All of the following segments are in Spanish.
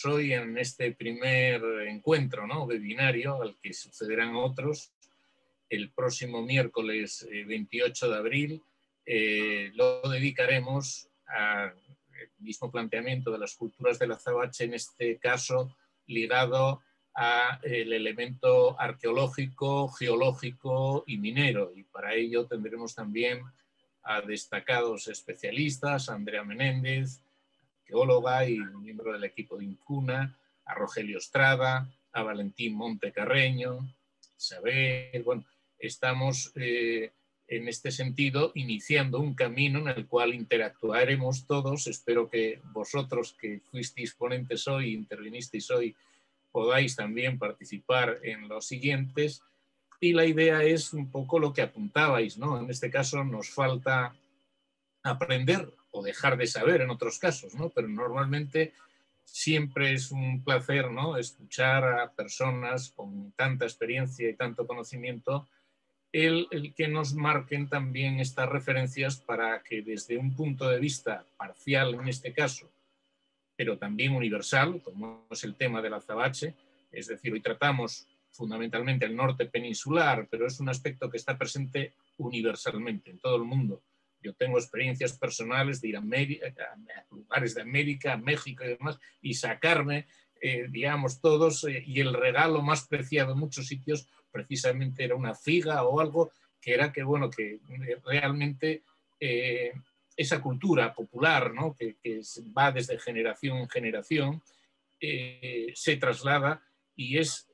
hoy en este primer encuentro, ¿no?, webinario, al que sucederán otros, el próximo miércoles 28 de abril, lo dedicaremos al mismo planteamiento de las culturas del azabache, en este caso ligado al elemento arqueológico, geológico y minero. Y para ello tendremos también a destacados especialistas, a Andrea Menéndez, geóloga y miembro del equipo de Incuna, a Rogelio Estrada, a Valentín Montecarreño, Isabel. Bueno, estamos en este sentido iniciando un camino en el cual interactuaremos todos. Espero que vosotros, que fuisteis ponentes hoy, intervinisteis hoy, podáis también participar en los siguientes. Y la idea es un poco lo que apuntabais, ¿no? En este caso nos falta aprender o dejar de saber en otros casos, ¿no? Pero normalmente siempre es un placer, ¿no?, escuchar a personas con tanta experiencia y tanto conocimiento, el que nos marquen también estas referencias para que desde un punto de vista parcial en este caso, pero también universal, como es el tema del azabache, es decir, hoy tratamos fundamentalmente el norte peninsular, pero es un aspecto que está presente universalmente en todo el mundo. Yo tengo experiencias personales de ir a lugares de América, a México y demás, y sacarme, digamos, todos, y el regalo más preciado en muchos sitios precisamente era una figa o algo que era que, bueno, que realmente esa cultura popular, ¿no?, que va desde generación en generación, se traslada y es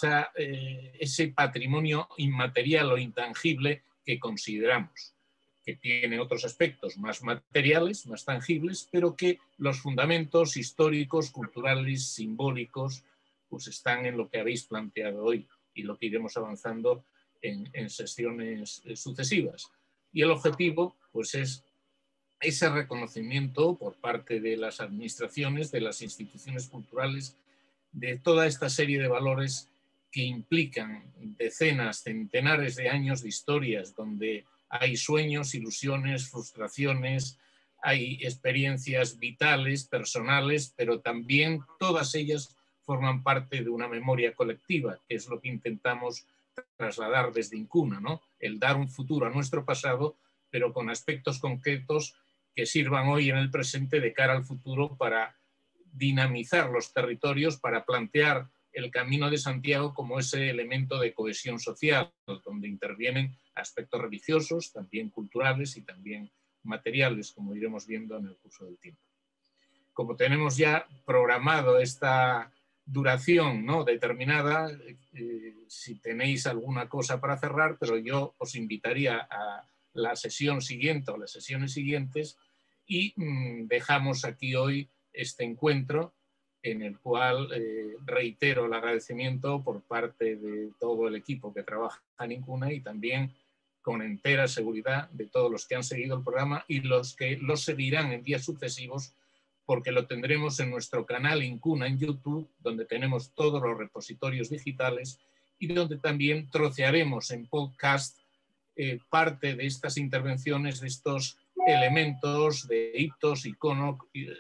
ese patrimonio inmaterial o intangible que consideramos, que tiene otros aspectos más materiales, más tangibles, pero que los fundamentos históricos, culturales, simbólicos, pues están en lo que habéis planteado hoy y lo que iremos avanzando en sesiones sucesivas. Y el objetivo, pues, es ese reconocimiento por parte de las administraciones, de las instituciones culturales, de toda esta serie de valores que implican decenas, centenares de años de historias, donde hay sueños, ilusiones, frustraciones, hay experiencias vitales, personales, pero también todas ellas forman parte de una memoria colectiva, que es lo que intentamos trasladar desde Incuna, ¿no? El dar un futuro a nuestro pasado, pero con aspectos concretos que sirvan hoy en el presente de cara al futuro para dinamizar los territorios, para plantear el Camino de Santiago como ese elemento de cohesión social, donde intervienen aspectos religiosos, también culturales y también materiales, como iremos viendo en el curso del tiempo. Como tenemos ya programado esta duración, ¿no?, determinada, si tenéis alguna cosa para cerrar, pero yo os invitaría a la sesión siguiente o las sesiones siguientes y dejamos aquí hoy este encuentro en el cual reitero el agradecimiento por parte de todo el equipo que trabaja en Incuna y también con entera seguridad de todos los que han seguido el programa y los que lo seguirán en días sucesivos, porque lo tendremos en nuestro canal Incuna en YouTube, donde tenemos todos los repositorios digitales y donde también trocearemos en podcast parte de estas intervenciones, de estos elementos, de hitos, iconos,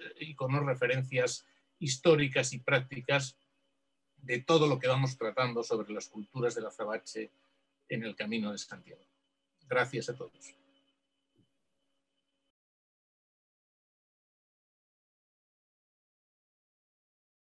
referencias históricas y prácticas de todo lo que vamos tratando sobre las culturas del azabache en el Camino de Santiago. Gracias a todos.